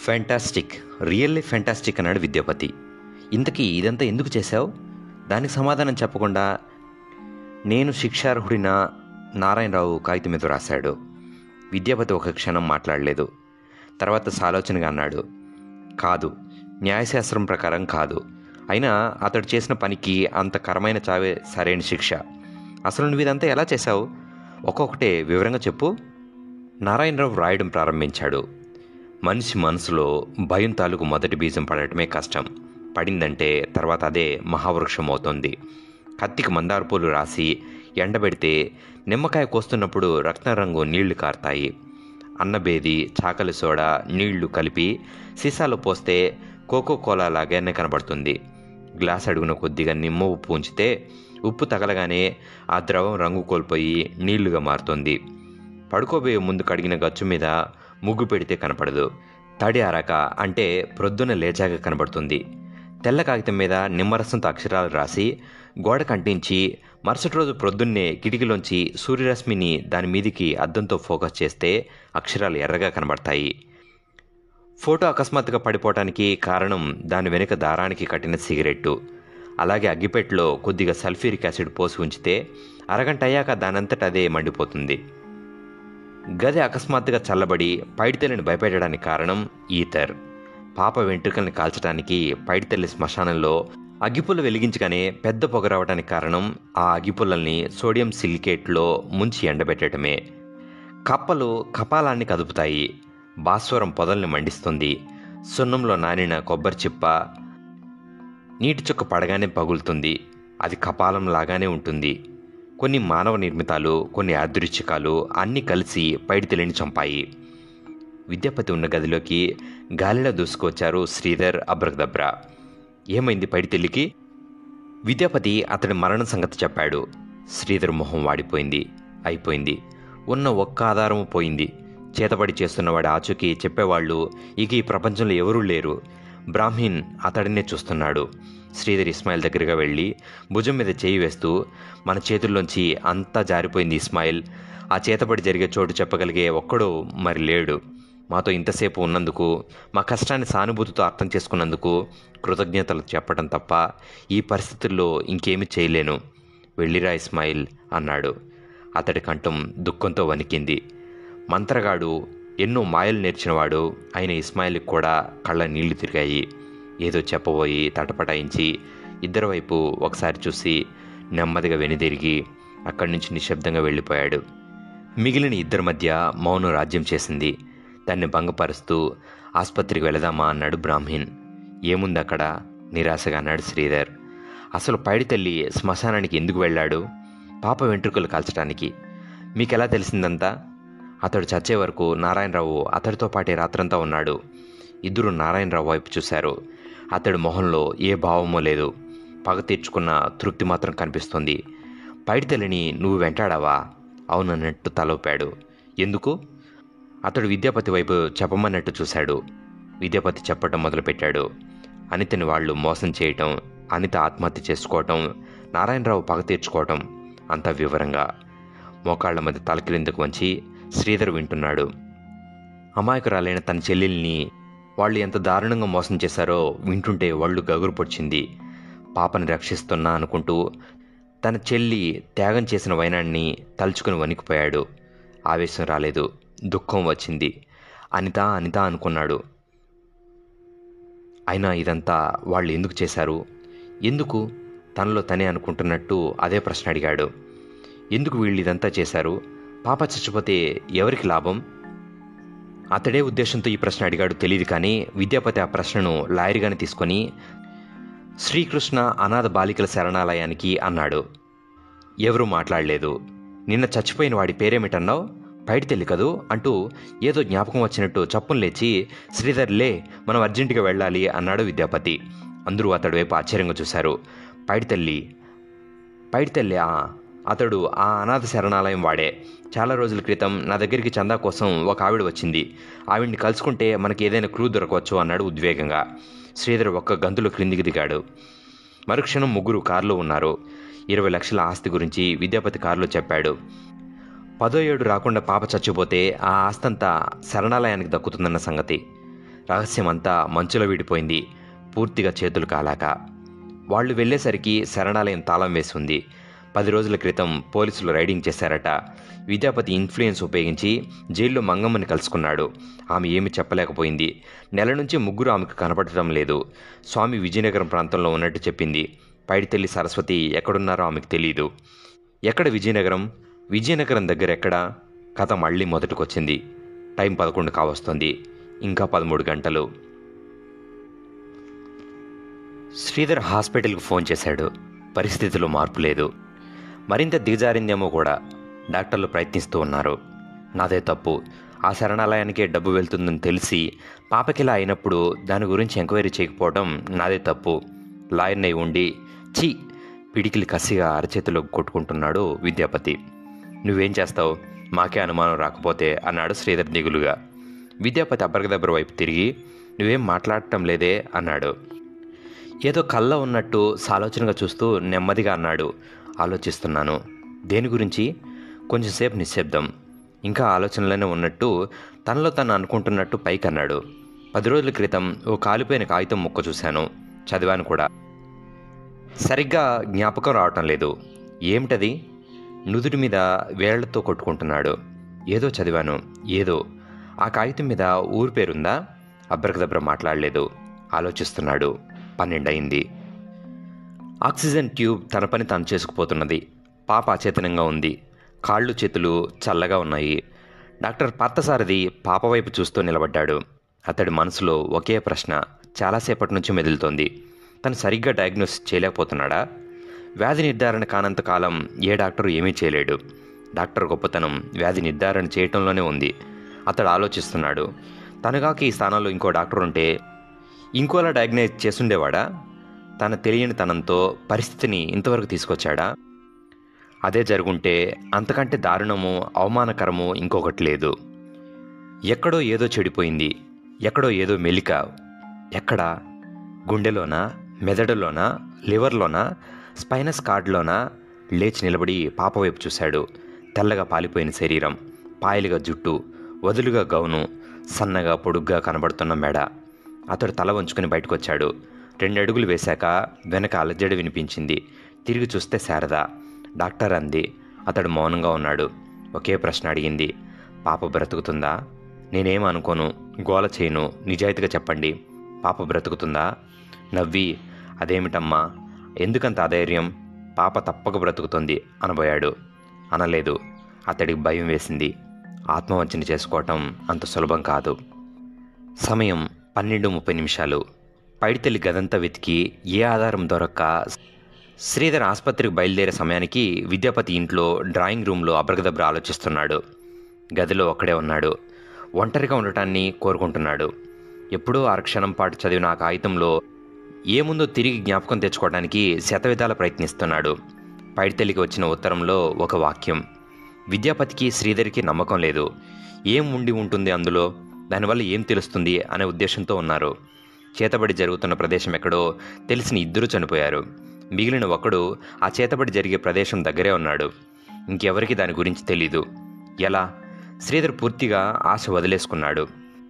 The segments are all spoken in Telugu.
ఫ్యాంటాస్టిక్, రియల్లీ ఫ్యాంటాస్టిక్ అన్నాడు విద్యాపతి. ఇంతకీ ఇదంతా ఎందుకు చేశావు? దానికి సమాధానం చెప్పకుండా నేను శిక్షార్హుడినా నారాయణరావు కాగితం మీద రాశాడు. విద్యాపతి ఒక క్షణం మాట్లాడలేదు. తర్వాత సాలోచనగా అన్నాడు, కాదు, న్యాయశాస్త్రం ప్రకారం కాదు. అయినా అతడు చేసిన పనికి అంత కరమైన చావే సరైన శిక్ష. అసలు నువ్వు ఇదంతా ఎలా చేశావు? ఒక్కొక్కటే వివరంగా చెప్పు. నారాయణరావు రాయడం ప్రారంభించాడు. మనిషి మనసులో భయం తాలూకు మొదటి బీజం పడటమే కష్టం. పడిందంటే తర్వాత అదే మహావృక్షం అవుతుంది. కత్తికి మందార పూలు రాసి ఎండబెడితే నిమ్మకాయ కోస్తున్నప్పుడు రక్తరంగు నీళ్లు కారుతాయి. అన్నబేది, చాకలి సోడా నీళ్లు కలిపి సీసాలో పోస్తే కోకో కోలా లాగానే కనబడుతుంది. గ్లాస్ అడుగున కొద్దిగా నిమ్మ ఉప్పు ఉంచితే ఉప్పు తగలగానే ఆ ద్రవం రంగు కోల్పోయి నీళ్లుగా మారుతుంది. పడుకోబోయే ముందు కడిగిన గచ్చు మీద ముగ్గు పెడితే కనపడదు. తడి ఆరాక అంటే ప్రొద్దున లేచాక కనబడుతుంది. తెల్ల కాగితం మీద నిమ్మరసంతో అక్షరాలు రాసి గోడ కంటించి మరుసటి రోజు ప్రొద్దున్నే కిటికీలోంచి సూర్యరశ్మిని దాని మీదికి అద్దంతో ఫోకస్ చేస్తే అక్షరాలు ఎర్రగా కనబడతాయి. ఫోటో అకస్మాత్తుగా పడిపోవటానికి కారణం దాని వెనుక దారానికి కట్టిన సిగరెట్టు. అలాగే అగ్గిపెట్టెలో కొద్దిగా సల్ఫ్యూరిక్ యాసిడ్ పోసి ఉంచితే అరగంట అయ్యాక దానంతట అదే మండిపోతుంది. గది అకస్మాత్తుగా చల్లబడి పైడితల్లిని భయపెట్టడానికి కారణం ఈథర్. పాప వెంట్రుకల్ని కాల్చడానికి పైడితల్లి శ్మశానంలో అగ్గిపుల్ల వెలిగించగానే పెద్ద పొగ రావడానికి కారణం ఆ అగ్గిపుల్లల్ని సోడియం సిలికేట్లో ముంచి ఎండబెట్టడమే. కప్పలు కపాలాన్ని కదుపుతాయి. భాస్వరం పొదల్ని మండిస్తుంది. సున్నంలో నానిన కొబ్బరి చిప్ప నీటి చుక్క పడగానే పగులుతుంది. అది కపాలం లాగానే ఉంటుంది. కొన్ని మానవ నిర్మితాలు, కొన్ని యాదృచ్ఛికాలు అన్నీ కలిసి పైడితల్లిని చంపాయి. విద్యాపతి ఉన్న గదిలోకి గాలిలో దూసుకొచ్చారు శ్రీధర్, అబ్రకదబ్రా. ఏమైంది పైడితల్లికి? విద్యాపతి అతడి మరణ సంగతి చెప్పాడు. శ్రీధర్ మొహం వాడిపోయింది. అయిపోయింది. ఉన్న ఒక్క ఆధారము పోయింది. చేతబడి చేస్తున్నవాడి ఆచూకీ చెప్పేవాళ్ళు ఇక ఈ ప్రపంచంలో ఎవరూ లేరు. బ్రాహ్మణ్ అతడినే చూస్తున్నాడు. శ్రీధర్ ఇస్మాయిల్ దగ్గరగా వెళ్ళి భుజం మీద చేయి వేస్తూ, మన చేతుల్లోంచి అంతా జారిపోయింది ఇస్మాయిల్. ఆ చేతబడి జరిగే చోటు చెప్పగలిగే ఒక్కడో మరి లేడు. మాతో ఇంతసేపు ఉన్నందుకు, మా కష్టాన్ని సానుభూతితో అర్థం చేసుకున్నందుకు కృతజ్ఞతలు చెప్పడం తప్ప ఈ పరిస్థితుల్లో ఇంకేమీ చేయలేను. వెళ్ళిరా ఇస్మాయిల్ అన్నాడు. అతడి కంఠం దుఃఖంతో వణికింది. మంత్రగాడు, ఎన్నో మాయలు నేర్చినవాడు అయిన ఇస్మాయిల్కి కూడా కళ్ళ నీళ్లు తిరిగాయి. ఏదో చెప్పబోయి తటపటాయించి ఇద్దరి వైపు ఒకసారి చూసి నెమ్మదిగా వెనుదిరిగి అక్కడి నుంచి నిశ్శబ్దంగా వెళ్ళిపోయాడు. మిగిలిన ఇద్దరి మధ్య మౌనం రాజ్యం చేసింది. దాన్ని భంగపరుస్తూ ఆసుపత్రికి వెళదామా అన్నాడు బ్రాహ్మణ్. ఏముంది అక్కడ? నిరాశగా అన్నాడు శ్రీధర్. అసలు పైడితల్లి శ్మశానానికి ఎందుకు వెళ్ళాడు? పాప వెంట్రుకలు కాల్చడానికి. మీకెలా తెలిసిందంతా? అతడు చచ్చే వరకు నారాయణరావు అతడితో పాటే రాత్రంతా ఉన్నాడు. ఇద్దరు నారాయణరావు వైపు చూశారు. అతడి మొహంలో ఏ భావమో లేదు. పగ తీర్చుకున్న తృప్తి మాత్రం కనిపిస్తుంది. పైడితల్లిని నువ్వు వెంటాడావా? అవునన్నట్టు తలూపాడు. ఎందుకు? అతడు విద్యాపతి వైపు చెప్పమన్నట్టు చూశాడు. విద్యాపతి చెప్పటం మొదలుపెట్టాడు. అనితని వాళ్ళు మోసం చేయటం, అనిత ఆత్మహత్య చేసుకోవటం, నారాయణరావు పగ తీర్చుకోవటం, అంత వివరంగా. మోకాళ్ల మధ్య తలకిరిందకు వంచి శ్రీధర్ వింటున్నాడు. అమాయకురాలైన తన చెల్లెల్ని వాళ్ళు ఎంత దారుణంగా మోసం చేశారో వింటుంటే ఒళ్ళు గగురు పొడిచింది. పాపని రక్షిస్తున్నా అనుకుంటూ తన చెల్లి త్యాగం చేసిన వైనాన్ని తలుచుకుని వణికిపోయాడు. ఆవేశం రాలేదు, దుఃఖం వచ్చింది. అనిత అనిత అనుకున్నాడు. అయినా ఇదంతా వాళ్ళు ఎందుకు చేశారు? ఎందుకు? తనలో తనే అనుకుంటున్నట్టు అదే ప్రశ్న అడిగాడు. ఎందుకు వీళ్ళు ఇదంతా చేశారు? పాప చచ్చిపోతే ఎవరికి లాభం? అతడే ఉద్దేశంతో ఈ ప్రశ్న అడిగాడు తెలియదు, కానీ విద్యాపతి ఆ ప్రశ్నను లాయర్గానే తీసుకొని శ్రీకృష్ణ అనాథ బాలికల శరణాలయానికి అన్నాడు. ఎవరూ మాట్లాడలేదు. నిన్న చచ్చిపోయిన వాడి పేరేమిటన్నావు? పైడితల్లి కదూ అంటూ ఏదో జ్ఞాపకం వచ్చినట్టు చప్పును లేచి, శ్రీధర్ లే, మనం అర్జెంటుగా వెళ్ళాలి అన్నాడు విద్యాపతి. అందరూ అతడి వైపు ఆశ్చర్యంగా చూశారు. పైడితల్లి అతడు ఆ అనాథ శరణాలయం వాడే. చాలా రోజుల క్రితం నా దగ్గరికి చందా కోసం ఒక ఆవిడ వచ్చింది. ఆవిడ్ని కలుసుకుంటే మనకి ఏదైనా క్లూ దొరకవచ్చు అన్నాడు ఉద్వేగంగా. శ్రీధర్ ఒక్క గంతులో క్రిందికి దిగాడు. మరుక్షణం ముగ్గురు కారులో ఉన్నారు. 20 లక్షల ఆస్తి గురించి విద్యాపతి కారులో చెప్పాడు. 10వ ఏడు రాకుండా పాప చచ్చిపోతే ఆ ఆస్తంతా శరణాలయానికి దక్కుతుందన్న సంగతి. రహస్యమంతా మంచులో విడిపోయింది, పూర్తిగా చేతులు కాలాక. వాళ్ళు వెళ్ళేసరికి శరణాలయం తాళం వేసి ఉంది. 10 రోజుల క్రితం పోలీసులు రైడింగ్ చేశారట. విద్యాపతి ఇన్ఫ్లుయెన్స్ ఉపయోగించి జైల్లో మంగమ్మని కలుసుకున్నాడు. ఆమె ఏమి చెప్పలేకపోయింది. నెల నుంచి ముగ్గురు ఆమెకు కనపడటం లేదు. స్వామి విజయనగరం ప్రాంతంలో ఉన్నట్టు చెప్పింది. పైడితల్లి సరస్వతి ఎక్కడున్నారో ఆమెకు తెలియదు. ఎక్కడ విజయనగరం? విజయనగరం దగ్గర ఎక్కడా? కథ మళ్ళీ మొదటికొచ్చింది. టైం 11 కావస్తుంది. ఇంకా 13 గంటలు. శ్రీధర్ హాస్పిటల్కి ఫోన్ చేశాడు. పరిస్థితిలో మార్పు లేదు. మరింత దిగజారిందేమో కూడా. డాక్టర్లు ప్రయత్నిస్తూ ఉన్నారు. నాదే తప్పు. ఆ శరణాలయానికే డబ్బు వెళ్తుందని తెలిసి పాపకిలా అయినప్పుడు దాని గురించి ఎంక్వైరీ చేయకపోవడం నాదే తప్పు. లాయర్నై ఉండి ఛీ పిడికిలి కసిగా అరచేతిలో కొట్టుకుంటున్నాడు విద్యాపతి. నువ్వేం చేస్తావు? మాకే అనుమానం రాకపోతే అన్నాడు శ్రీధర్ దిగులుగా. విద్యాపతి అబ్బరగదబ్బర వైపు తిరిగి నువ్వేం మాట్లాడటం లేదే అన్నాడు. ఏదో కళ్ళ ఉన్నట్టు సాలోచనగా చూస్తూ నెమ్మదిగా అన్నాడు. ఆలోచిస్తున్నాను. దేని గురించి? కొంచెంసేపు నిశ్శబ్దం. ఇంకా ఆలోచనలోనే ఉన్నట్టు తనలో తను అనుకుంటున్నట్టు పైకి అన్నాడు. 10 రోజుల క్రితం ఓ కాలిపోయిన కాగితం ముక్క చూశాను. చదివాను కూడా. సరిగ్గా జ్ఞాపకం రావటం లేదు. ఏమిటది? నుదుటి మీద వేళ్లతో కొట్టుకుంటున్నాడు. ఏదో చదివాను. ఏదో. ఆ కాగితం మీద ఊరి పేరుందా? అబ్బరకదబ్బర మాట్లాడలేదు. ఆలోచిస్తున్నాడు. 12 అయింది. ఆక్సిజన్ ట్యూబ్ తన పని తాను చేసుకుపోతున్నది. పాప అచేతనంగా ఉంది. కాళ్ళు చేతులు చల్లగా ఉన్నాయి. డాక్టర్ పార్థసారథి పాప వైపు చూస్తూ నిలబడ్డాడు. అతడి మనసులో ఒకే ప్రశ్న చాలాసేపటి నుంచి మెదులుతోంది. తను సరిగ్గా డయాగ్నోస్ చేయలేకపోతున్నాడా? వ్యాధి నిర్ధారణ కానంత కాలం ఏ డాక్టరు ఏమీ చేయలేడు. డాక్టర్ గొప్పతనం వ్యాధి నిర్ధారణ చేయటంలోనే ఉంది. అతడు ఆలోచిస్తున్నాడు. తనగాక ఈ స్థానంలో ఇంకో డాక్టర్ ఉంటే ఇంకోలా డయాగ్నైజ్ చేసుండేవాడా? తన తెలియని తనంతో పరిస్థితిని ఇంతవరకు తీసుకొచ్చాడా? అదే జరుగుంటే అంతకంటే దారుణము, అవమానకరము ఇంకొకటి లేదు. ఎక్కడో ఏదో చెడిపోయింది. ఎక్కడో ఏదో మెలిక. ఎక్కడా? గుండెలోనా? మెదడులోనా? లివర్లోనా? స్పైనస్ కార్డ్లోనా? లేచి నిలబడి పాప వైపు చూశాడు. తెల్లగా పాలిపోయిన శరీరం, పాయలుగా జుట్టు, వదులుగా గౌను, సన్నగా పొడుగ్గా కనబడుతున్న మెడ. అతడు తల వంచుకుని బయటకొచ్చాడు. 2 అడుగులు వేశాక వెనక అలజడి వినిపించింది. తిరిగి చూస్తే శారద. డాక్టర్ అంది. అతడు మౌనంగా ఉన్నాడు. ఒకే ప్రశ్న అడిగింది. పాప బ్రతుకుతుందా? నేనేం అనుకోను, గోల చేయను, నిజాయితీగా చెప్పండి. పాప బ్రతుకుతుందా? నవ్వి అదేమిటమ్మా, ఎందుకంత అధైర్యం? పాప తప్పక బ్రతుకుతుంది అనబోయాడు. అనలేదు. అతడికి భయం వేసింది. ఆత్మవంచన చేసుకోవటం అంత సులభం కాదు. సమయం 12:30. పైడితల్లి గదంతా వెతికి ఏ ఆధారం దొరక్క శ్రీధర్ ఆసుపత్రికి బయలుదేరే సమయానికి విద్యాపతి ఇంట్లో డ్రాయింగ్ రూమ్లో అబ్రగదబ్ర ఆలోచిస్తున్నాడు. గదిలో ఒక్కడే ఉన్నాడు. ఒంటరిగా ఉండటాన్ని కోరుకుంటున్నాడు. ఎప్పుడూ అరక్షణం పాటు చదివిన ఆ కాగితంలో ఏముందో తిరిగి జ్ఞాపకం తెచ్చుకోవడానికి శతవిధాల ప్రయత్నిస్తున్నాడు. పైడితల్లికి వచ్చిన ఉత్తరంలో ఒక వాక్యం. విద్యాపతికి శ్రీధర్కి నమ్మకం లేదు. ఏం ఉండి ఉంటుంది అందులో? దానివల్ల ఏం తెలుస్తుంది అనే ఉద్దేశంతో ఉన్నారు. చేతబడి జరుగుతున్న ప్రదేశం ఎక్కడో తెలిసిన 2 చనిపోయారు. మిగిలిన ఒకడు ఆ చేతబడి జరిగే ప్రదేశం దగ్గరే ఉన్నాడు. ఇంకెవరికి దాని గురించి తెలీదు. ఎలా? శ్రీధర్ పూర్తిగా ఆశ వదిలేసుకున్నాడు.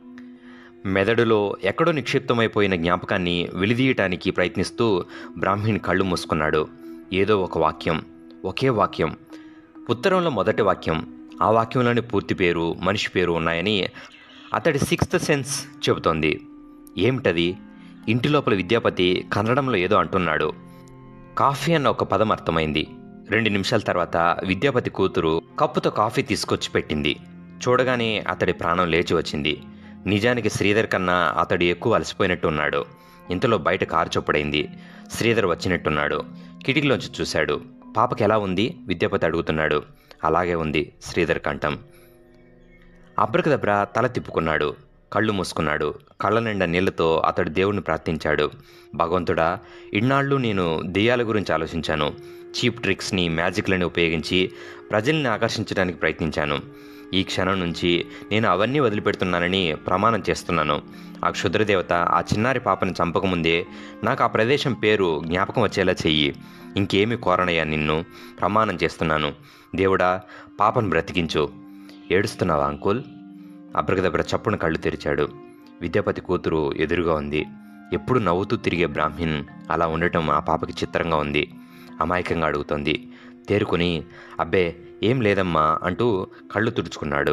మెదడులో ఎక్కడో నిక్షిప్తమైపోయిన జ్ఞాపకాన్ని వెలిదీయటానికి ప్రయత్నిస్తూ బ్రాహ్మణి కళ్ళు మూసుకున్నాడు. ఏదో ఒక వాక్యం, ఒకే వాక్యం. ఉత్తరంలో మొదటి వాక్యం. ఆ వాక్యంలోని పూర్తి పేరు, మనిషి పేరు ఉన్నాయని అతడి 6th సెన్స్ చెబుతోంది. ఏమిటది? ఇంటి లోపల విద్యాపతి కన్నడంలో ఏదో అంటున్నాడు. కాఫీ అన్న ఒక పదం అర్థమైంది. 2 నిమిషాల తర్వాత విద్యాపతి కూతురు కప్పుతో కాఫీ తీసుకొచ్చి పెట్టింది. చూడగానే అతడి ప్రాణం లేచి వచ్చింది. నిజానికి శ్రీధర్ కన్నా అతడు ఎక్కువ అలసిపోయినట్టు ఉన్నాడు. ఇంతలో బయట కారు చొప్పుడైంది. శ్రీధర్ వచ్చినట్టున్నాడు. కిటికీలోంచి చూశాడు. పాపకి ఎలా ఉంది? విద్యాపతి అడుగుతున్నాడు. అలాగే ఉంది శ్రీధర్ కంఠం. అబ్రకదబ్ర తల తిప్పుకున్నాడు. కళ్ళు మూసుకున్నాడు. కళ్ళ నిండా నీళ్లతో అతడు దేవుణ్ణి ప్రార్థించాడు. భగవంతుడా, ఇన్నాళ్ళు నేను దెయ్యాల గురించి ఆలోచించాను. చీప్ ట్రిక్స్ని, మ్యాజిక్లని ఉపయోగించి ప్రజల్ని ఆకర్షించడానికి ప్రయత్నించాను. ఈ క్షణం నుంచి నేను అవన్నీ వదిలిపెడుతున్నానని ప్రమాణం చేస్తున్నాను. ఆ క్షుద్రదేవత ఆ చిన్నారి పాపని చంపకముందే నాకు ఆ ప్రదేశం పేరు జ్ఞాపకం వచ్చేలా చెయ్యి. ఇంకేమి కోరనయ్యా నిన్ను, ప్రమాణం చేస్తున్నాను. దేవుడా, పాపను బ్రతికించు. ఏడుస్తున్నావా అంకుల్? అబ్రకదబ్ర చప్పున కళ్ళు తెరిచాడు. విద్యాపతి కూతురు ఎదురుగా ఉంది. ఎప్పుడు నవ్వుతూ తిరిగే బ్రాహ్మణ్ అలా ఉండటం ఆ పాపకి చిత్రంగా ఉంది. అమాయకంగా అడుగుతోంది. తేరుకొని అబ్బే ఏం లేదమ్మా అంటూ కళ్ళు తుడుచుకున్నాడు.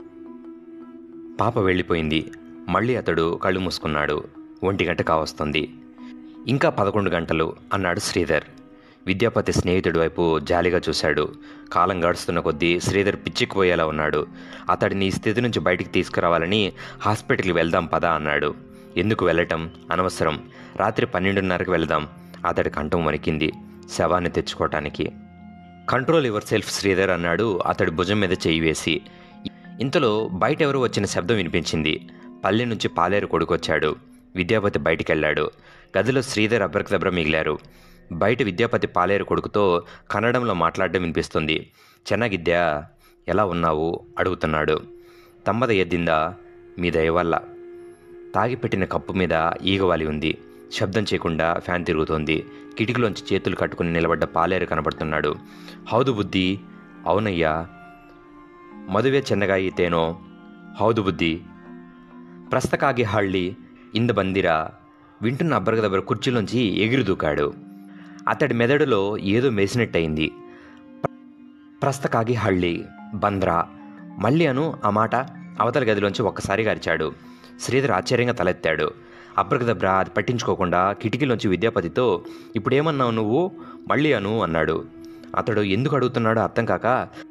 పాప వెళ్ళిపోయింది. మళ్ళీ అతడు కళ్ళు మూసుకున్నాడు. 1 గంట కావస్తుంది. ఇంకా 11 గంటలు అన్నాడు శ్రీధర్. విద్యాపతి స్నేహితుడి వైపు జాలిగా చూశాడు. కాలం గడుస్తున్న కొద్దీ శ్రీధర్ పిచ్చికిపోయేలా ఉన్నాడు. అతడిని ఈ స్థితి నుంచి బయటికి తీసుకురావాలని హాస్పిటల్కి వెళ్దాం పదా అన్నాడు. ఎందుకు వెళ్ళటం, అనవసరం, రాత్రి 12:30కి వెళ్దాం. అతడి కంఠం వణికింది. శవాన్ని తెచ్చుకోవటానికి. కంట్రోల్ యువర్ సెల్ఫ్ శ్రీధర్ అన్నాడు అతడి భుజం మీద చెయ్యి వేసి. ఇంతలో బయట ఎవరో వచ్చిన శబ్దం వినిపించింది. పల్లె నుంచి పాలేరు కొడుకొచ్చాడు. విద్యాపతి బయటికెళ్ళాడు. గదిలో శ్రీధర్ అభ్రకదభ్ర మిగిలారు. బయట విద్యాపతి పాలేరు కొడుకుతో కన్నడంలో మాట్లాడడం వినిపిస్తుంది. చెన్నగిద్యా, ఎలా ఉన్నావు అడుగుతున్నాడు. తమ్మద ఎద్దిందా, మీ దయవల్ల. తాగిపెట్టిన కప్పు మీద ఈగవాలి ఉంది. శబ్దం చేయకుండా ఫ్యాన్ తిరుగుతోంది. కిటికీలోంచి చేతులు కట్టుకుని నిలబడ్డ పాలేరు కనబడుతున్నాడు. హౌదు బుద్ధి. అవునయ్యా. మదువే చెన్నగాయి తేనో. హౌదు బుద్ధి. ప్రస్తకాగి హళ్ళి ఇంద బందిరా. వింటున్న అబ్బరగదబ్బర కుర్చీలోంచి ఎగిరి దూకాడు. అతడి మెదడులో ఏదో మేసినట్టయింది. ప్రస్తకాగి హళ్ళి బంద్రా. మళ్ళీ అను ఆ మాట. అవతల గదిలోంచి ఒక్కసారిగా అరిచాడు. శ్రీధర్ ఆశ్చర్యంగా తలెత్తాడు. అబ్బరగదబ్ర అది పట్టించుకోకుండా కిటికీలోంచి విద్యాపతితో ఇప్పుడేమన్నావు నువ్వు, మళ్ళీ అను అన్నాడు. అతడు ఎందుకు అడుగుతున్నాడో అర్థం కాక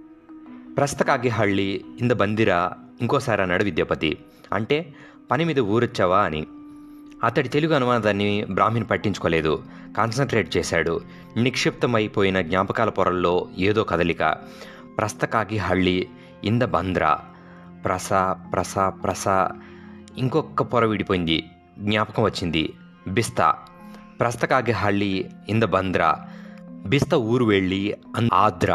ప్రస్తకాగి హళ్ళి ఇంద బందిరా ఇంకోసారి అన్నాడు విద్యాపతి. అంటే పని మీద ఊరొచ్చావా అని. అతడి తెలుగు అనువాదాన్ని బ్రాహ్మణ్ పట్టించుకోలేదు. కాన్సన్ట్రేట్ చేశాడు. నిక్షిప్తమైపోయిన జ్ఞాపకాల పొరల్లో ఏదో కదలిక. ప్రస్తకాగి హళ్ళి ఇంద బంద్రా. ప్రస ప్రస ప్రస. ఇంకొక పొర విడిపోయింది. జ్ఞాపకం వచ్చింది. బిస్తా. ప్రస్తకాగి హళ్ళి ఇంద బంద్రా. బిస్తా ఊరు వెళ్ళి ఆద్రా.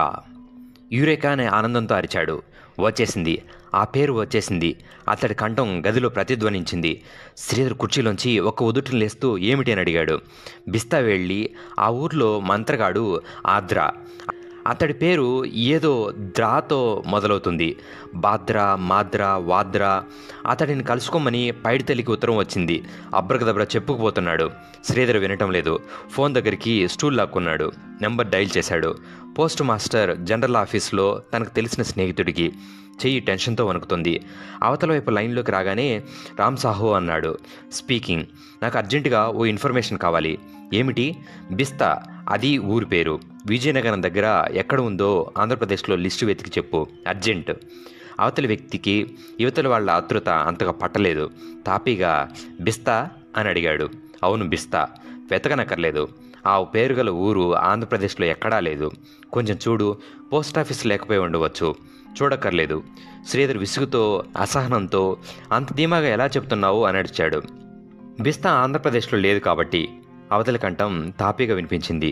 యూరేకా అనే ఆనందంతో అరిచాడు. వచ్చేసింది. ఆ పేరు వచ్చేసింది. అతడి కంఠం గదిలో ప్రతిధ్వనించింది. శ్రీధర్ కుర్చీలోంచి ఒక్క ఉదుటిని లేస్తూ ఏమిటి అని అడిగాడు. బిస్తా వెళ్ళి ఆ ఊర్లో మంత్రగాడు ఆద్రా. అతడి పేరు ఏదో ద్రాతో మొదలవుతుంది. బాద్రా, మాద్రా, వాద్రా. అతడిని కలుసుకోమని పైడితల్లికి ఉత్తరం వచ్చింది. అబ్రకదబ్ర చెప్పుకుపోతున్నాడు. శ్రీధర్ వినటం లేదు. ఫోన్ దగ్గరికి స్టూల్ లాక్కున్నాడు. నెంబర్ డైల్ చేశాడు. పోస్ట్ మాస్టర్ జనరల్ ఆఫీస్లో తనకు తెలిసిన స్నేహితుడికి. చెయ్యి టెన్షన్తో వణుకుతుంది. అవతల వైపు లైన్లోకి రాగానే రామ్ సాహో అన్నాడు. స్పీకింగ్. నాకు అర్జెంటుగా ఓ ఇన్ఫర్మేషన్ కావాలి. ఏమిటి? బిస్తా, అది ఊరి పేరు. విజయనగరం దగ్గర ఎక్కడ ఉందో ఆంధ్రప్రదేశ్లో లిస్టు వెతికి చెప్పు, అర్జెంట్. అవతలి వ్యక్తికి యువతల వాళ్ళ ఆతృత అంతగా పట్టలేదు. తాపీగా బిస్తా అని అడిగాడు. అవును బిస్తా. వెతకనక్కర్లేదు. ఆ పేరు గల ఊరు ఆంధ్రప్రదేశ్లో ఎక్కడా లేదు. కొంచెం చూడు. పోస్ట్ ఆఫీస్ లేకపోయి ఉండవచ్చు. చూడక్కర్లేదు. శ్రీధర్ విసుగుతో అసహనంతో అంత ధీమాగా ఎలా చెప్తున్నావు అని అడిచాడు. బిస్తా ఆంధ్రప్రదేశ్లో లేదు కాబట్టి. అవతలి కంఠం తాపీగా వినిపించింది.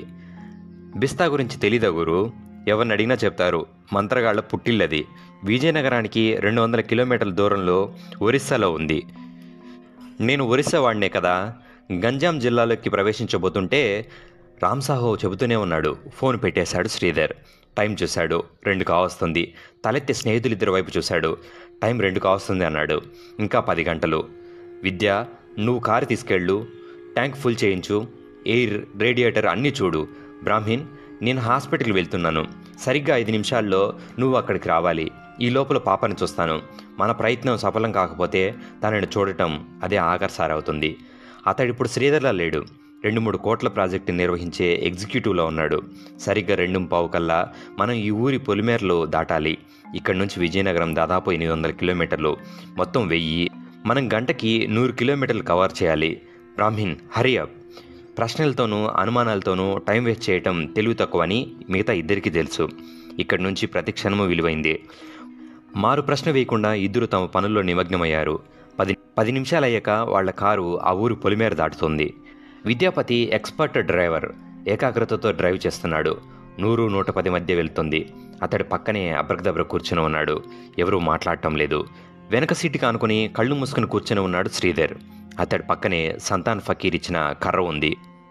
బిస్తా గురించి తెలీదా గురు? ఎవరిని అడిగినా చెప్తారు. మంత్రగాళ్ల పుట్టిల్లది. విజయనగరానికి 200 కిలోమీటర్ల దూరంలో ఒరిస్సాలో ఉంది. నేను ఒరిస్సా వాడినే కదా. గంజాం జిల్లాలోకి ప్రవేశించబోతుంటే రామ్సాహో చెబుతూనే ఉన్నాడు. ఫోన్ పెట్టేశాడు శ్రీధర్. టైం చూశాడు. 2 కావస్తుంది. తలెత్తి స్నేహితులిద్దరి వైపు చూశాడు. టైం 2 కావస్తుంది అన్నాడు. ఇంకా 10 గంటలు. విద్య, నువ్వు కారు తీసుకెళ్ళు. ట్యాంక్ ఫుల్ చేయించు. ఎయిర్, రేడియేటర్ అన్నీ చూడు. బ్రాహ్మణ్, నేను హాస్పిటల్కి వెళ్తున్నాను. సరిగ్గా 5 నిమిషాల్లో నువ్వు అక్కడికి రావాలి. ఈ లోపల పాపని చూస్తాను. మన ప్రయత్నం సఫలం కాకపోతే తనని చూడటం అదే ఆఖరిసారి అవుతుంది. అతడిప్పుడు శ్రీధర్లా లేడు. 2-3 కోట్ల ప్రాజెక్టు నిర్వహించే ఎగ్జిక్యూటివ్లో ఉన్నాడు. సరిగ్గా 2:15 కల్లా మనం ఈ ఊరి పొలిమేరలు దాటాలి. ఇక్కడి నుంచి విజయనగరం దాదాపు 800 కిలోమీటర్లు. మొత్తం 1000. మనం గంటకి 100 కిలోమీటర్లు కవర్ చేయాలి. Brahman, hurry up. ప్రశ్నలతోనూ అనుమానాలతోనూ టైం వేస్ట్ చేయటం తెలివి తక్కువని మిగతా ఇద్దరికీ తెలుసు. ఇక్కడి నుంచి ప్రతి క్షణము విలువైంది. మారు ప్రశ్న వేయకుండా ఇద్దరు తమ పనుల్లో నిమగ్నమయ్యారు. 10 నిమిషాలయ్యాక వాళ్ల కారు ఆ ఊరు పొలిమేర దాటుతుంది. Vidyapati expert driver. ఏకాగ్రతతో డ్రైవ్ చేస్తున్నాడు. 100-110 మధ్య వెళ్తుంది. అతడి పక్కనే అబ్రకదబ్ర కూర్చుని ఉన్నాడు. ఎవరూ మాట్లాడటం లేదు. వెనక సీటుకి ఆనుకుని కళ్ళు మూసుకుని కూర్చుని ఉన్నాడు శ్రీధర్. అతడి పక్కనే సంతాన్ ఫకీర్ ఇచ్చిన కర్ర ఉంది.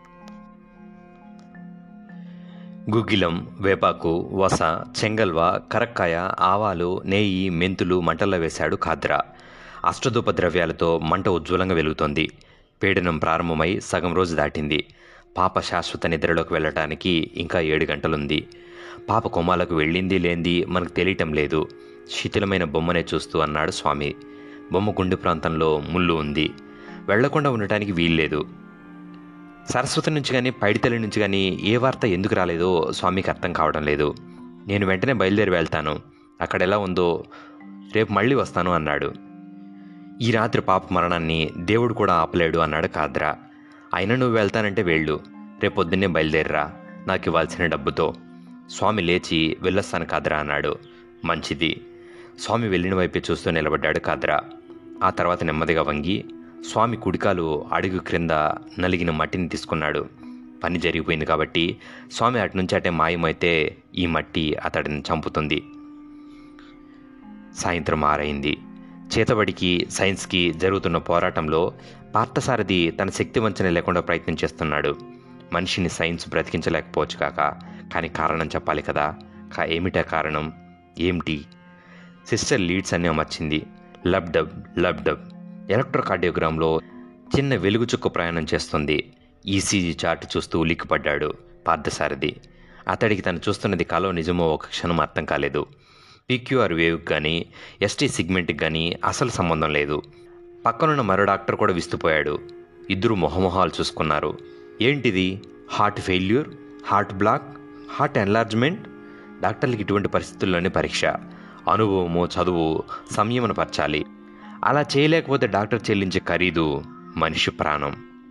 గుగ్గిలం, వేపాకు, వస, చెంగల్వ, కరక్కాయ, ఆవాలు, నెయ్యి, మెంతులు మంటల్లో వేశాడు ఖాద్రా. అష్టధూప ద్రవ్యాలతో మంట ఉజ్వలంగా వెలుగుతోంది. పీడనం ప్రారంభమై సగం రోజు దాటింది. పాప శాశ్వత నిద్రలోకి వెళ్ళటానికి ఇంకా 7 గంటలుంది. పాప కొమాలకు వెళ్ళింది లేంది మనకు తెలియటం లేదు. శిథిలమైన బొమ్మనే చూస్తూ అన్నాడు స్వామి. బొమ్మ గుండె ప్రాంతంలో ముళ్ళు ఉంది. వెళ్లకుండా ఉండటానికి వీల్లేదు. సరస్వతి నుంచి కానీ పైడితల్లి నుంచి కానీ ఏ వార్త ఎందుకు రాలేదో స్వామికి అర్థం కావడం లేదు. నేను వెంటనే బయలుదేరి వెళ్తాను, అక్కడ ఎలా ఉందో రేపు మళ్ళీ వస్తాను అన్నాడు. ఈ రాత్రి పాప మరణాన్ని దేవుడు కూడా ఆపలేడు అన్నాడు కాద్రా. అయినా నువ్వు వెళ్తానంటే వెళ్ళు, రేపు పొద్దున్నే బయలుదేరిరా నాకు ఇవ్వాల్సిన డబ్బుతో. స్వామి లేచి వెళ్ళొస్తాను కాద్రా అన్నాడు. మంచిది. స్వామి వెళ్ళిన వైపే చూస్తూ నిలబడ్డాడు కాద్రా. ఆ తర్వాత నెమ్మదిగా వంగి స్వామి కుడికాలు అడుగు క్రింద నలిగిన మట్టిని తీసుకున్నాడు. పని జరిగిపోయింది కాబట్టి స్వామి అటు నుంచి అటే మాయమైతే ఈ మట్టి అతడిని చంపుతుంది. సాయంత్రం 6 అయింది. చేతబడికి సైన్స్కి జరుగుతున్న పోరాటంలో పార్థసారథి తన శక్తి వంచన లేకుండా ప్రయత్నం చేస్తున్నాడు. మనిషిని సైన్స్ బ్రతికించలేకపోవచ్చు కానీ కారణం చెప్పాలి కదా. ఏమిటా కారణం? ఏమిటి? సిస్టర్ లీడ్స్ అన్నీ అమర్చింది. లబ్డబ్ లబ్డబ్. ఎలక్ట్రోకార్డియోగ్రామ్లో చిన్న వెలుగు చుక్క ప్రయాణం చేస్తుంది. ఈసీజీ చార్ట్ చూస్తూ ఉలిక్కిపడ్డాడు పార్థసారథి. అతడికి తను చూస్తున్నది కలో నిజమో ఒక క్షణం అర్థం కాలేదు. పీక్యూఆర్ వేవ్కి కానీ ఎస్టీ సిగ్మెంట్కి కానీ అసలు సంబంధం లేదు. పక్కనున్న మరో డాక్టర్ కూడా విస్తుపోయాడు. ఇద్దరు మొహమొహాలు చూసుకున్నారు. ఏంటిది? Heart failure, heart block, heart enlargement? డాక్టర్లకి ఇటువంటి పరిస్థితుల్లోనే పరీక్ష. అనుభవము, చదువు సంయమనపరచాలి. అలా చేయలేకపోతే డాక్టర్ చెల్లించే ఖరీదు మనిషి ప్రాణం.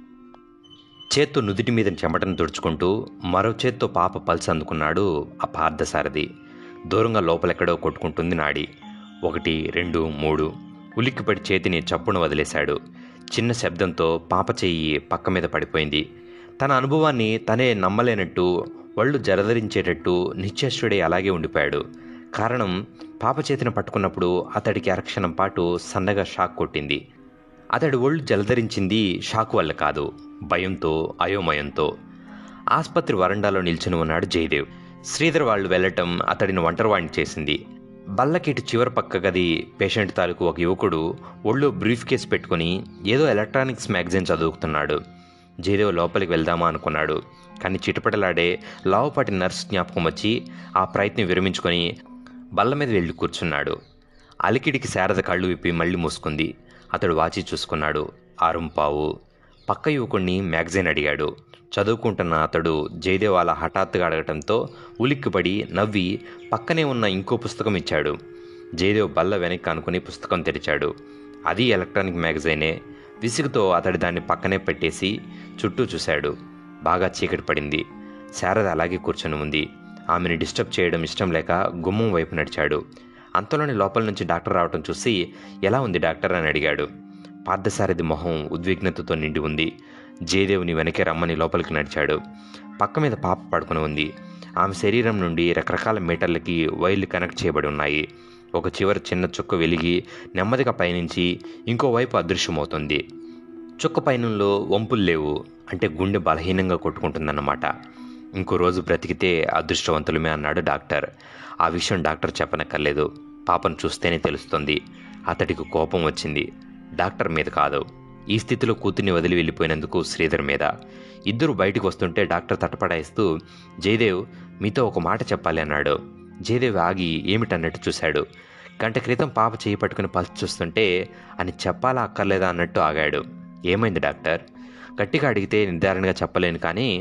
చేత్తో నుదిటి మీద చెమటను తుడుచుకుంటూ మరో చేత్తో పాప పల్స్ అందుకున్నాడు ఆ పార్థసారథి. దూరంగా లోపలెక్కడో కొట్టుకుంటుంది నాడి. 1, 2, 3. ఉలిక్కిపడి చేతిని చప్పున వదిలేశాడు. చిన్న శబ్దంతో పాప చెయ్యి పక్క మీద పడిపోయింది. తన అనుభవాన్ని తనే నమ్మలేనట్టు, ఒళ్ళు జలధరించేటట్టు నిశ్చేష్టుడై అలాగే ఉండిపోయాడు. కారణం, పాప చేతిని పట్టుకున్నప్పుడు అతడికి అరక్షణం పాటు సన్నగా షాక్ కొట్టింది. అతడి ఒళ్ళు జలధరించింది షాక్ వల్ల కాదు, భయంతో, అయోమయంతో. ఆసుపత్రి వరండాలో నిల్చుని ఉన్నాడు జయదేవ్. శ్రీధర్ వాళ్ళు వెళ్లటం అతడిని ఒంటరివాణ్ణి చేసింది. బల్లకిటు చివరి పక్క గది పేషెంట్ తాలూకు ఒక యువకుడు ఒళ్ళు బ్రీఫ్ కేస్ పెట్టుకుని ఏదో ఎలక్ట్రానిక్స్ మ్యాగజైన్ చదువుతున్నాడు. జయదేవ్ లోపలికి వెళ్దామా అనుకున్నాడు. కానీ చిటపటలాడే లావుపాటి నర్స్ జ్ఞాపకం వచ్చి ఆ ప్రయత్నం విరమించుకొని బల్ల మీద వెళ్ళి కూర్చున్నాడు. అలికిడికి శారద కళ్ళు విప్పి మళ్ళీ మూసుకుంది. అతడు వాచి చూసుకున్నాడు. 6:15. పక్క యువకుణ్ణి మ్యాగజైన్ అడిగాడు. చదువుకుంటున్న అతడు జయదేవ్ అలా హఠాత్తుగా అడగటంతో ఉలిక్కిపడి నవ్వి పక్కనే ఉన్న ఇంకో పుస్తకం ఇచ్చాడు. జయదేవ్ బల్ల వెనక్కి అనుకుని పుస్తకం తెరిచాడు. అది ఎలక్ట్రానిక్ మ్యాగజైనే. విసుగుతో అతడు దాన్ని పక్కనే పెట్టేసి చుట్టూ చూశాడు. బాగా చీకటి పడింది. శారద అలాగే కూర్చొని ఉంది. ఆమెను డిస్టర్బ్ చేయడం ఇష్టం లేక గుమ్మం వైపు నడిచాడు. అంతలోని లోపల నుంచి డాక్టర్ రావటం చూసి, ఎలా ఉంది డాక్టర్ అని అడిగాడు. పార్థసారథి మొహం ఉద్విగ్నతతో నిండి ఉంది. జయదేవ్ని వెనకే రమ్మని లోపలికి నడిచాడు. పక్క మీద పాప పడుకుని ఉంది. ఆమె శరీరం నుండి రకరకాల మీటర్లకి వైర్లు కనెక్ట్ చేయబడి ఉన్నాయి. ఒక చివర చిన్న చుక్క వెలిగి నెమ్మదిగా పయనించి ఇంకోవైపు అదృశ్యమవుతుంది. చుక్క పయనంలో వంపులు లేవు, అంటే గుండె బలహీనంగా కొట్టుకుంటుందన్నమాట. ఇంకో రోజు బ్రతికితే అదృష్టవంతులమే అన్నాడు డాక్టర్. ఆ విషయం డాక్టర్ చెప్పనక్కర్లేదు, పాపను చూస్తేనే తెలుస్తుంది. అతడికి కోపం వచ్చింది. డాక్టర్ మీద కాదు, ఈ స్థితిలో కూతుర్ని వదిలి వెళ్ళిపోయినందుకు శ్రీధర్ మీద. ఇద్దరు బయటికి వస్తుంటే డాక్టర్ తటపడాయిస్తూ, జయదేవ్ మీతో ఒక మాట చెప్పాలి అన్నాడు. జయదేవ్ ఆగి ఏమిటన్నట్టు చూశాడు. గంట క్రితం పాప చేయి పట్టుకుని పల్స్ చూస్తుంటే అని చెప్పాలా అక్కర్లేదా అన్నట్టు ఆగాడు. ఏమైంది డాక్టర్? గట్టిగా అడిగితే నిర్ధారణగా చెప్పలేను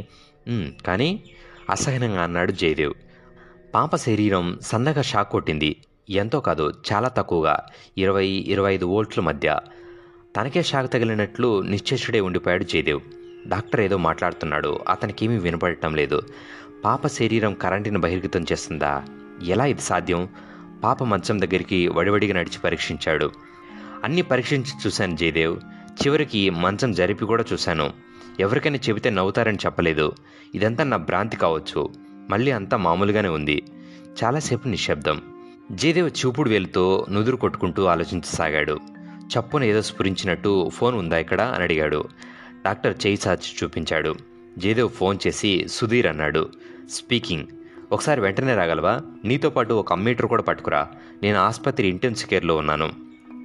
కానీ అసహనంగా అన్నాడు జయదేవ్. పాప శరీరం సన్నగా షాక్ కొట్టింది. ఎంతో కాదు, చాలా తక్కువగా, 20-25 వోల్ట్ల మధ్య. తనకే షాక్ తగిలినట్లు నిశ్చేష్టుడే ఉండిపోయాడు జయదేవ్. డాక్టర్ ఏదో మాట్లాడుతున్నాడు, అతనికేమీ వినపడటం లేదు. పాప శరీరం కరెంటుని బహిర్గతం చేస్తుందా? ఎలా ఇది సాధ్యం? పాప మంచం దగ్గరికి వడివడిగా నడిచి పరీక్షించాడు. అన్నీ పరీక్షించి చూశాను జయదేవ్. చివరికి మంచం జరిపి కూడా చూశాను. ఎవరికైనా చెబితే నవ్వుతారని చెప్పలేదు. ఇదంతా నా భ్రాంతి కావచ్చు. మళ్ళీ అంతా మామూలుగానే ఉంది. చాలాసేపు నిశ్శబ్దం. జయదేవ్ చూపుడు వేలుతో నుదురు కొట్టుకుంటూ ఆలోచించసాగాడు. చప్పున ఏదో స్ఫురించినట్టు ఫోన్ ఉందా ఇక్కడ అని అడిగాడు. డాక్టర్ చేయి సాచి చూపించాడు. జయదేవ్ ఫోన్ చేసి సుధీర్ అన్నాడు. స్పీకింగ్. ఒకసారి వెంటనే రాగలవా? నీతో పాటు ఒక అమ్మీటర్ కూడా పట్టుకురా. నేను ఆసుపత్రి ఇంటెన్సివ్ కేర్లో ఉన్నాను.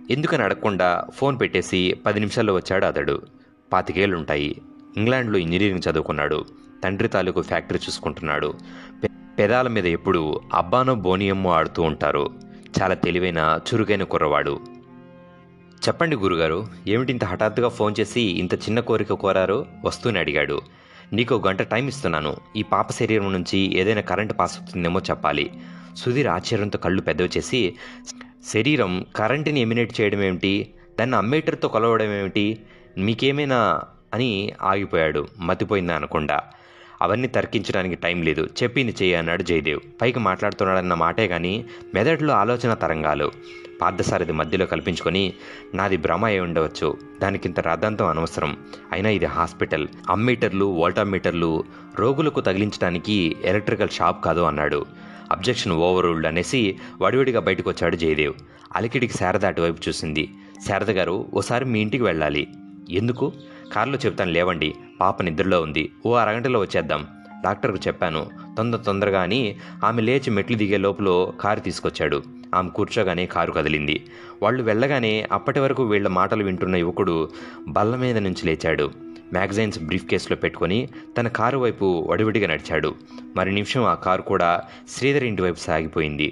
ఎందుకని అడగకుండా ఫోన్ పెట్టేసి 10 నిమిషాల్లో వచ్చాడు అతడు. 25 ఏళ్లుంటాయి. ఇంగ్లాండ్లో ఇంజనీరింగ్ చదువుకున్నాడు. తండ్రి తాలూకు ఫ్యాక్టరీ చూసుకుంటున్నాడు. పెదాల మీద ఎప్పుడు అబ్బానో బోనియమ్మో ఆడుతూ ఉంటారు. చాలా తెలివైన చురుకైన కుర్రవాడు. చెప్పండి గురుగారు, ఏమిటింత హఠాత్తుగా ఫోన్ చేసి ఇంత చిన్న కోరిక కోరారు? వస్తూనే అడిగాడు. నీకు 1 గంట టైం ఇస్తున్నాను. ఈ పాప శరీరం నుంచి ఏదైనా కరెంటు పాస్ అవుతుందేమో చెప్పాలి. సుధీర్ ఆశ్చర్యంతో కళ్ళు పెద్దవి చేసి, శరీరం కరెంటుని ఎమినేట్ చేయడం ఏమిటి? దాన్ని అమ్మేటర్తో కొలవడం ఏమిటి? మీకేమైనా అని ఆగిపోయాడు, మతిపోయిందా అనకుండా. అవన్నీ తర్కించడానికి టైం లేదు, చెప్పింది చెయ్యి అన్నాడు జయదేవ్. పైకి మాట్లాడుతున్నాడన్న మాటే కానీ మెదడులో ఆలోచన తరంగాలు. పార్థసారథి మధ్యలో కల్పించుకొని, నాది భ్రమ అయి ఉండవచ్చు, దానికింత రాద్ధాంతం అనవసరం. అయినా ఇది హాస్పిటల్. అమ్మీటర్లు వోల్టామీటర్లు రోగులకు తగిలించడానికి ఎలక్ట్రికల్ షాప్ కాదు అన్నాడు. అబ్జెక్షన్ ఓవర్ రూల్డ్ అనేసి వడివడిగా బయటకు వచ్చాడు జయదేవ్. అలికిడికి శారద అటువైపు చూసింది. శారద గారు, ఓసారి మీ ఇంటికి వెళ్ళాలి. ఎందుకు? కారులో చెప్తాను లేవండి, పాప నిద్రలో ఉంది, ఓ అరగంటలో వచ్చేద్దాం. డాక్టర్కు చెప్పాను, తొందరగా అని ఆమె లేచి మెట్లు దిగే లోపల కారు తీసుకొచ్చాడు. ఆమె కూర్చోగానే కారు కదిలింది. వాళ్ళు వెళ్ళగానే అప్పటి వరకు వీళ్ల మాటలు వింటున్న యువకుడు బల్ల మీద నుంచి లేచాడు. మ్యాగజైన్స్ బ్రీఫ్ కేసులో పెట్టుకొని తన కారు వైపు వడివడిగా నడిచాడు. మరి నిమిషం ఆ కారు కూడా శ్రీధర్ ఇంటి వైపు సాగిపోయింది.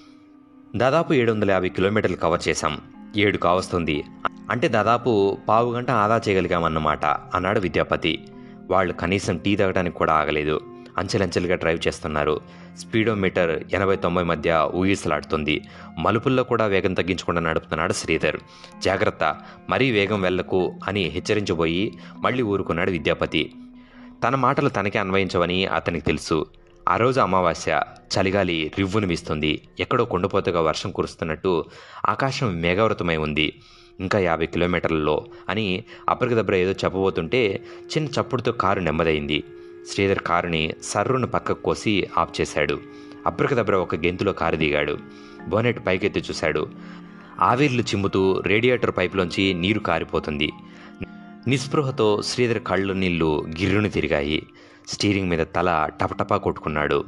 దాదాపు 750 కిలోమీటర్లు కవర్ చేశాం. 7 కావస్తుంది. అంటే దాదాపు పావు గంట ఆదా చేయగలిగామన్నమాట అన్నాడు విద్యాపతి. వాళ్ళు కనీసం టీ తాగడానికి కూడా ఆగలేదు. అంచెలంచెలుగా డ్రైవ్ చేస్తున్నారు. స్పీడోమీటర్ 80-90 మధ్య ఊగిసలాడుతుంది. మలుపుల్లో కూడా వేగం తగ్గించకుండా నడుపుతున్నాడు శ్రీధర్. జాగ్రత్త, మరీ వేగం వెళ్ళకు అని హెచ్చరించబోయి మళ్ళీ ఊరుకున్నాడు విద్యాపతి. తన మాటలు తనకే అన్వయించవని అతనికి తెలుసు. ఆ రోజు అమావాస్య. చలిగాలి రివ్వును వీస్తుంది. ఎక్కడో కొండపోతగా వర్షం కురుస్తున్నట్టు ఆకాశం మేఘావృతమై ఉంది. ఇంకా 50 కిలోమీటర్లలో అని అప్పటికదబ్బర ఏదో చెప్పబోతుంటే చిన్న చప్పుడుతో కారు నెమ్మదైంది. శ్రీధర్ కారుని సర్రును పక్కకు కోసి ఆఫ్ చేశాడు. అప్పటికదబ్బర ఒక గెంతులో కారు దిగాడు. బోనెట్ పైకెత్తి చూశాడు. ఆవిర్లు చిమ్ముతూ రేడియేటర్ పైపులోంచి నీరు కారిపోతుంది. నిస్పృహతో శ్రీధర్ కళ్ళు నీళ్లు గిర్రును తిరిగాయి. స్టీరింగ్ మీద తల టపటపా కొట్టుకున్నాడు.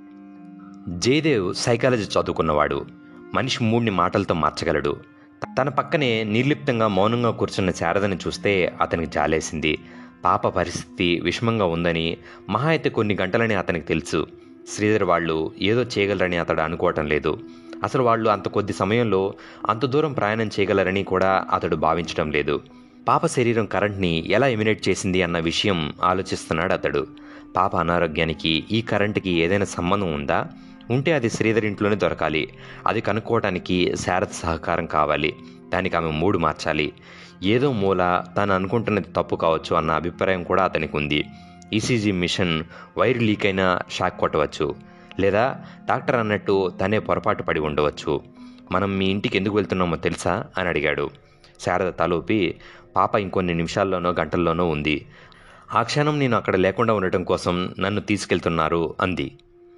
జయదేవ్ సైకాలజీ చదువుకున్నవాడు. మనిషి మూడ్ని మాటలతో మార్చగలడు. తన పక్కనే నిర్లిప్తంగా మౌనంగా కూర్చున్న శారదని చూస్తే అతనికి జాలేసింది. పాప పరిస్థితి విషమంగా ఉందని, మహా అయితే కొన్ని గంటలని అతనికి తెలుసు. శ్రీధర్ వాళ్ళు ఏదో చేయగలరని అతడు అనుకోవటం లేదు. అసలు వాళ్ళు అంత కొద్ది సమయంలో అంత దూరం ప్రయాణం చేయగలరని కూడా అతడు భావించడం లేదు. పాప శరీరం కరెంట్ని ఎలా ఎమినేట్ చేసింది అన్న విషయం ఆలోచిస్తున్నాడు అతడు. పాప అనారోగ్యానికి ఈ కరెంటుకి ఏదైనా సంబంధం ఉందా? ఉంటే అది శ్రీధర్ ఇంట్లోనే దొరకాలి. అది కనుక్కోవటానికి శారద సహకారం కావాలి. దానికి ఆమె మూడు మార్చాలి. ఏదో మూల తాను అనుకుంటున్నది తప్పు కావచ్చు అన్న అభిప్రాయం కూడా అతనికి ఉంది. ఈసీజీ మిషన్ వైర్ లీక్ అయినా షాక్ కొట్టవచ్చు, లేదా డాక్టర్ అన్నట్టు తనే పొరపాటు పడి ఉండవచ్చు. మనం మీ ఇంటికి ఎందుకు వెళ్తున్నామో తెలుసా అని అడిగాడు. శారద తలూపి, పాప ఇంకొన్ని నిమిషాల్లోనో గంటల్లోనో ఉంది. ఆ క్షణం నేను అక్కడ లేకుండా ఉండటం కోసం నన్ను తీసుకెళ్తున్నారు అంది.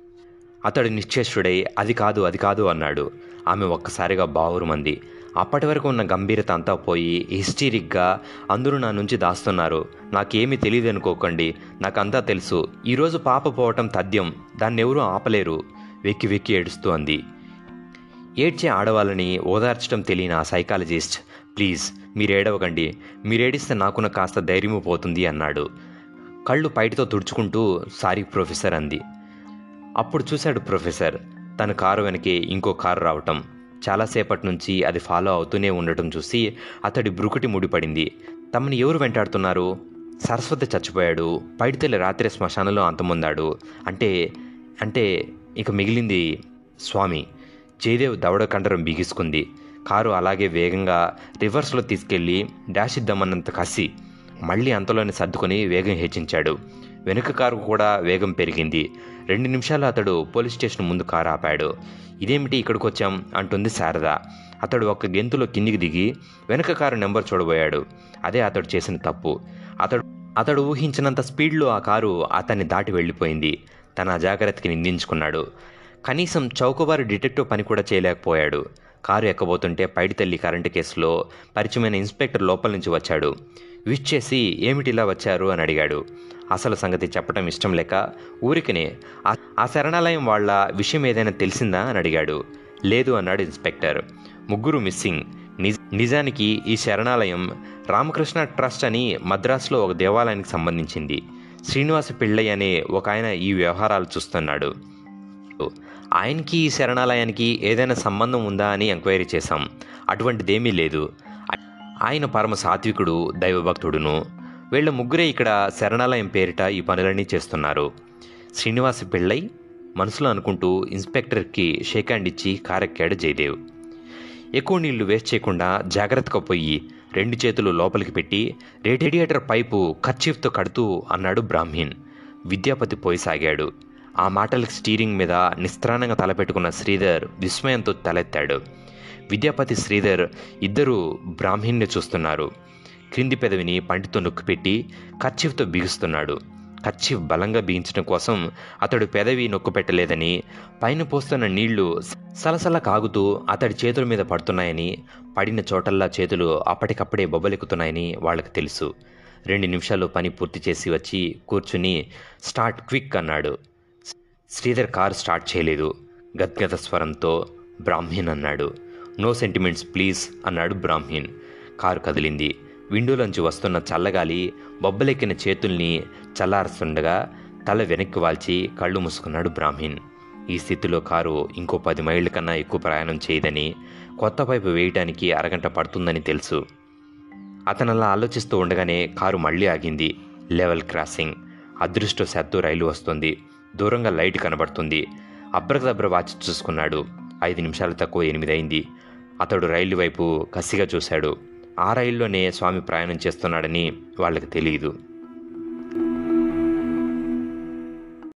అతడు నిశ్చేష్టుడై అది కాదు అన్నాడు. ఆమె ఒక్కసారిగా బావురుమంది. అప్పటి వరకు ఉన్న గంభీరత అంతా పోయి హిస్టీరిక్గా, అందరూ నా నుంచి దాస్తున్నారు, నాకేమీ తెలియదు అనుకోకండి, నాకంతా తెలుసు, ఈరోజు పాప పోవటం తథ్యం, దాన్నెవరూ ఆపలేరు, వెక్కి వెక్కి ఏడుస్తూ అంది. ఏడ్చే ఆడవాళ్ళని ఓదార్చడం తెలియని ఆ సైకాలజిస్ట్, ప్లీజ్ మీరేడవకండి, మీరేడిస్తే నాకున్న కాస్త ధైర్యము పోతుంది అన్నాడు. కళ్ళు పైటితో తుడుచుకుంటూ సారీ ప్రొఫెసర్ అంది. అప్పుడు చూశాడు ప్రొఫెసర్ తన కారు వెనకే ఇంకో కారు రావటం. చాలాసేపటి నుంచి అది ఫాలో అవుతూనే ఉండటం చూసి అతడి బ్రుకుటి ముడిపడింది. తమని ఎవరు వెంటాడుతున్నారు? సరస్వతి చచ్చిపోయాడు, పైడితల్లి రాత్రి శ్మశానంలో అంతమొందాడు అంటే ఇక మిగిలింది స్వామి. జయదేవ్ దవడ కండరం బిగిసుకుంది. కారు అలాగే వేగంగా రివర్స్లో తీసుకెళ్లి డాష్ ఇద్దామన్నంత కసి. మళ్ళీ అంతలోనే సర్దుకొని వేగం హెచ్చించాడు. వెనుక కారు కూడా వేగం పెరిగింది. 2 నిమిషాలు అతడు పోలీస్ స్టేషన్ ముందు కారు ఆపాడు. ఇదేమిటి ఇక్కడికి వచ్చాం అంటుంది శారద. అతడు ఒక గెంతులో కిందికి దిగి వెనుక కారు నెంబర్ చూడబోయాడు. అదే అతడు చేసిన తప్పు. అతడు ఊహించినంత స్పీడ్లో ఆ కారు అతన్ని దాటి వెళ్ళిపోయింది. తన అజాగ్రత్తకి నిందించుకున్నాడు. కనీసం చౌకబారు డిటెక్టివ్ పని కూడా చేయలేకపోయాడు. కారు ఎక్కబోతుంటే పైడితల్లి కరెంటు కేసులో పరిచయమైన ఇన్స్పెక్టర్ లోపల నుంచి వచ్చాడు. విష్ చేసి ఏమిటిలా వచ్చారు అని అడిగాడు. అసలు సంగతి చెప్పడం ఇష్టం లేక ఊరికనే ఆ శరణాలయం వాళ్ళ విషయం ఏదైనా తెలిసిందా అని అడిగాడు. లేదు అన్నాడు ఇన్స్పెక్టర్. 3 మిస్సింగ్. నిజానికి ఈ శరణాలయం రామకృష్ణ ట్రస్ట్ అని మద్రాసులో ఒక దేవాలయానికి సంబంధించింది. శ్రీనివాస పిళ్ళై అనే ఒక ఆయన ఈ వ్యవహారాలు చూస్తున్నాడు. ఆయనకి ఈ శరణాలయానికి ఏదైనా సంబంధం ఉందా అని ఎంక్వైరీ చేశాం. అటువంటిదేమీ లేదు. ఆయన పరమ సాత్వికుడు, దైవభక్తుడును. వీళ్ళ ముగ్గురే ఇక్కడ శరణాలయం పేరిట ఈ పనులన్నీ చేస్తున్నారు. శ్రీనివాస పిళ్ళై మనసులో అనుకుంటూ ఇన్స్పెక్టర్కి షేక్ హ్యాండ్ ఇచ్చి కారెక్కాడు జయదేవ్. ఎక్కువ నీళ్లు వేస్ట్ చేయకుండా జాగ్రత్తగా పోయి 2 చేతులు లోపలికి పెట్టి రేడియేటర్ పైపు కర్చీఫ్తో కడుతూ అన్నాడు బ్రాహ్మణ్. విద్యాపతి పోయిసాగాడు. ఆ మాటలకు స్టీరింగ్ మీద నిస్త్రాణంగా తలపెట్టుకున్న శ్రీధర్ విస్మయంతో తలెత్తాడు. విద్యాపతి, శ్రీధర్ ఇద్దరూ బ్రాహ్మణ్ణి చూస్తున్నారు. క్రింది పెదవిని పంటితో నొక్కిపెట్టి కర్చీఫ్తో బిగుస్తున్నాడు. కర్చీఫ్ బలంగా బిగించడం కోసం అతడు పెదవి నొక్కుపెట్టలేదని, పైన పోస్తున్న నీళ్లు సలసల కాగుతూ అతడి చేతుల మీద పడుతున్నాయని, పడిన చోటల్లా చేతులు అప్పటికప్పుడే బొబ్బలెక్కుతున్నాయని వాళ్ళకి తెలుసు. 2 నిమిషాల్లో పని పూర్తి చేసి వచ్చి కూర్చుని స్టార్ట్ క్విక్ అన్నాడు. శ్రీధర్ కారు స్టార్ట్ చేయలేదు. గద్గద స్వరంతో బ్రాహ్మణ్ అన్నాడు. నో సెంటిమెంట్స్ ప్లీజ్ అన్నాడు బ్రాహ్మణ్. కారు కదిలింది. విండోలోంచి వస్తున్న చల్లగాలి బొబ్బలెక్కిన చేతుల్ని చల్లారుస్తుండగా తల వెనక్కి వాల్చి కళ్ళు మూసుకున్నాడు బ్రాహ్మణ్. ఈ స్థితిలో కారు ఇంకో 10 మైళ్ళ కన్నా ఎక్కువ ప్రయాణం చేయదని, కొత్త పైపు వేయటానికి అరగంట పడుతుందని తెలుసు. అతను అలా ఆలోచిస్తూ ఉండగానే కారు మళ్ళీ ఆగింది. Level crossing. అదృష్టవశాత్తు రైలు వస్తుంది. దూరంగా లైట్ కనబడుతుంది. అబ్రకదబ్ర వాచ్ చూసుకున్నాడు. 5 నిమిషాలు తక్కువ 8 అయింది. అతడు రైలు వైపు కసిగా చూశాడు. ఆ రైల్లోనే స్వామి ప్రయాణం చేస్తున్నాడని వాళ్ళకి తెలియదు.